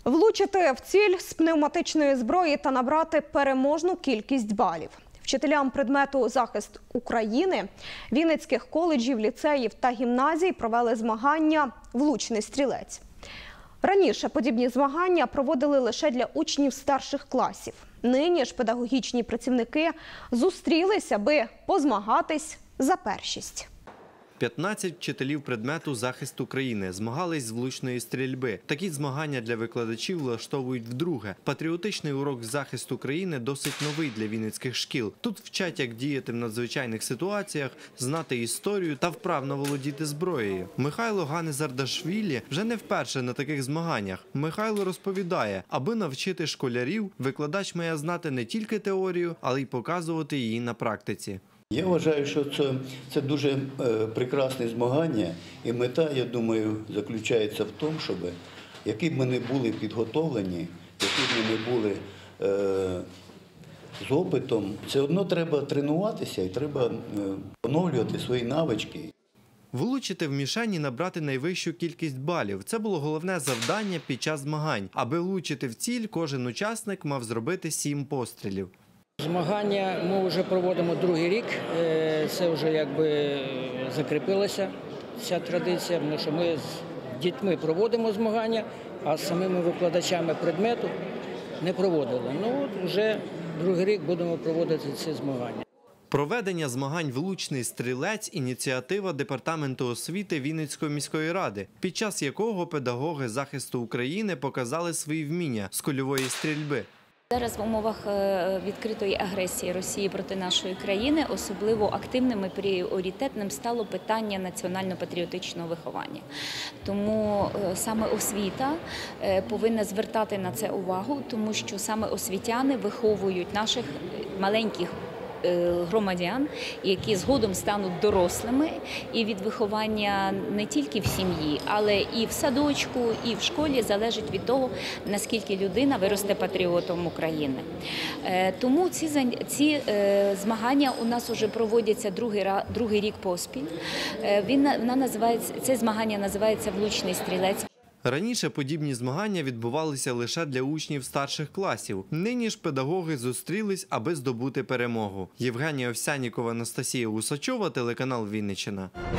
Влучити в ціль з пневматичної зброї та набрати переможну кількість балів. Вчителям предмету «Захист України» вінницьких коледжів, ліцеїв та гімназій провели змагання «Влучний стрілець». Раніше подібні змагання проводили лише для учнів старших класів. Нині ж педагогічні працівники зустрілись, аби позмагатись за першість. 15 вчителів предмету «Захист України» змагались з влучної стрільби. Такі змагання для викладачів влаштовують вдруге. Патріотичний урок «Захист України» досить новий для вінницьких шкіл. Тут вчать, як діяти в надзвичайних ситуаціях, знати історію та вправно володіти зброєю. Михайло Ганезардашвілі вже не вперше на таких змаганнях. Михайло розповідає, аби навчити школярів, викладач має знати не тільки теорію, але й показувати її на практиці. Я вважаю, що це дуже прекрасне змагання, і мета, я думаю, заключається в тому, щоб, які б ми не були підготовлені, які б ми не були з опитом, все одно треба тренуватися і треба оновлювати свої навички. Влучити в мішені, набрати найвищу кількість балів – це було головне завдання під час змагань. Аби влучити в ціль, кожен учасник мав зробити 7 пострілів. Змагання ми вже проводимо другий рік, це вже якби закріпилася ця традиція, тому що ми з дітьми проводимо змагання, а з самими викладачами предмету не проводили. Ну от вже другий рік будемо проводити ці змагання. Проведення змагань «Влучний стрілець» – ініціатива Департаменту освіти Вінницької міської ради, під час якого педагоги захисту України показали свої вміння з кульової стрільби. Зараз в умовах відкритої агресії Росії проти нашої країни особливо активним і пріоритетним стало питання національно-патріотичного виховання. Тому саме освіта повинна звертати на це увагу, тому що саме освітяни виховують наших маленьких громадян, які згодом стануть дорослими, і від виховання не тільки в сім'ї, але і в садочку, і в школі залежить від того, наскільки людина виросте патріотом України. Тому ці змагання у нас вже проводяться другий рік поспіль. Це змагання називається «Влучний стрілець». Раніше подібні змагання відбувалися лише для учнів старших класів. Нині ж педагоги зустрілись, аби здобути перемогу. Євгенія Овсянікова, Анастасія Усачова, телеканал «Вінниччина».